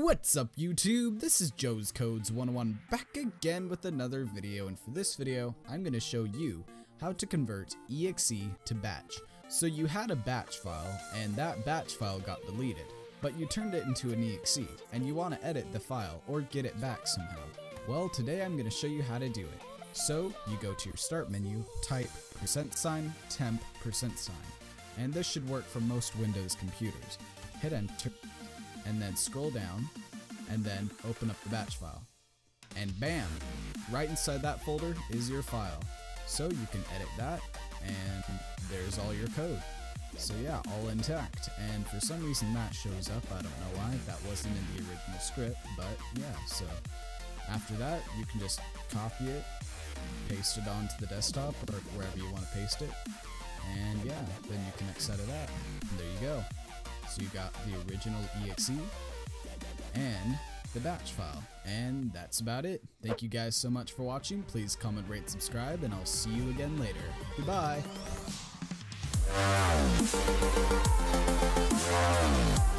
What's up YouTube? This is JoezCodes 101 back again with another video, and for this video I'm going to show you how to convert exe to batch. So you had a batch file and that batch file got deleted, but you turned it into an exe and you want to edit the file or get it back somehow. Well, today I'm going to show you how to do it. So you go to your start menu, type $temp %, and this should work for most Windows computers. Hit enter and then scroll down and then open up the batch file. And bam! Right inside that folder is your file. So you can edit that and there's all your code. So yeah, all intact. And for some reason that shows up, I don't know why, that wasn't in the original script, but yeah, so after that you can just copy it, paste it onto the desktop or wherever you want to paste it, and yeah, then you can exit it out. And there you go. So you got the original exe and the batch file, and that's about it. Thank you guys so much for watching. Please comment, rate, subscribe, and I'll see you again later. Goodbye.